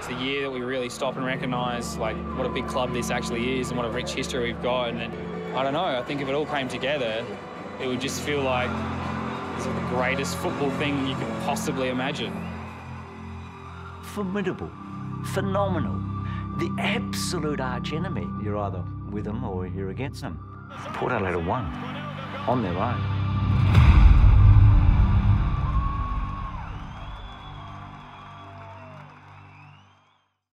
the year that we really stop and recognise like what a big club this actually is and what a rich history we've got. And I don't know, I think if it all came together, it would just feel like it's the greatest football thing you could possibly imagine. Formidable, phenomenal, the absolute arch-enemy. You're either with them or you're against them. Port Adelaide won on their own.